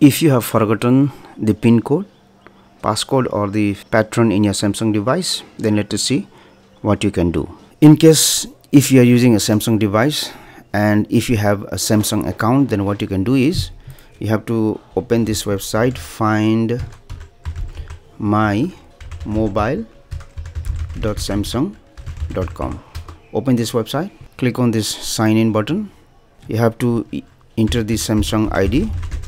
If you have forgotten the pin code, passcode or the pattern in your Samsung device, then let us see what you can do. In case if you are using a Samsung device and if you have a Samsung account, then what you can do is you have to open this website, find mymobile.samsung.com. Open this website, click on this sign in button. You have to enter the Samsung ID.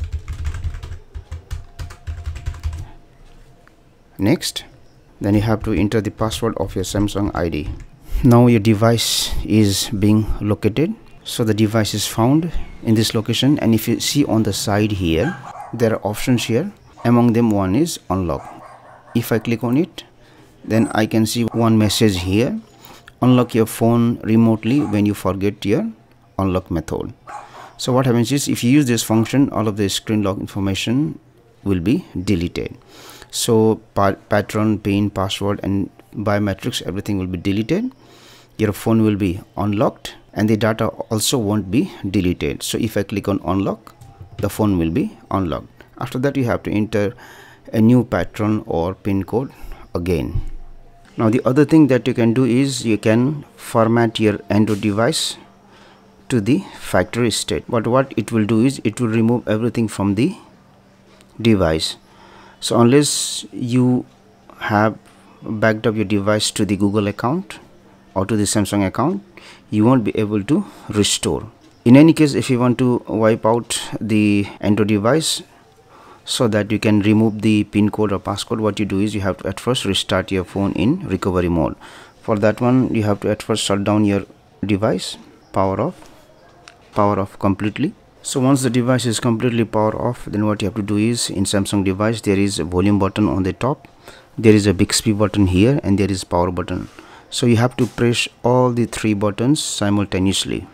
Next, then you have to enter the password of your Samsung ID. Now your device is being located. So the device is found in this location, and if you see on the side here, there are options here. Among them, one is unlock. If I click on it, then I can see one message here: unlock your phone remotely when you forget your unlock method. So what happens is, if you use this function, all of the screen lock information will be deleted. So pattern, pin, password and biometrics, everything will be deleted. Your phone will be unlocked and the data also won't be deleted. So if I click on unlock, the phone will be unlocked. After that, you have to enter a new pattern or pin code again. Now the other thing that you can do is you can format your Android device to the factory state. But what it will do is it will remove everything from the device. So unless you have backed up your device to the Google account or to the Samsung account, you won't be able to restore. In any case, if you want to wipe out the Android device so that you can remove the pin code or passcode, what you do is you have to at first restart your phone in recovery mode. For that one, you have to at first shut down your device, power off completely. So once the device is completely power off, then what you have to do is, in Samsung device there is a volume button on the top, there is a Bixby button here, and there is power button. So you have to press all the three buttons simultaneously.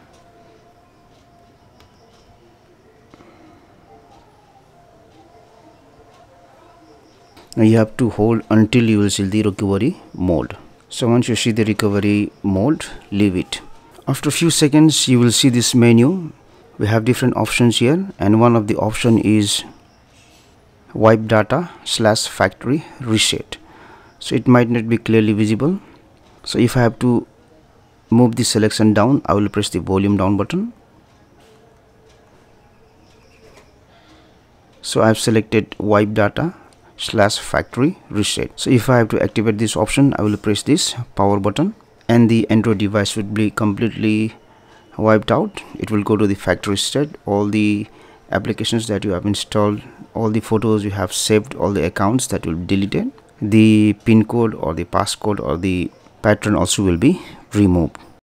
Now you have to hold until you will see the recovery mode. So once you see the recovery mode, leave it. After a few seconds, you will see this menu. We have different options here, and one of the option is wipe data / factory reset. So it might not be clearly visible. So if I have to move the selection down, I will press the volume down button. So I have selected wipe data / factory reset. So if I have to activate this option, I will press this power button and the Android device would be completely wiped out. It will go to the factory state. All the applications that you have installed, all the photos you have saved, all the accounts, that will be deleted. The pin code or the passcode or the pattern also will be removed.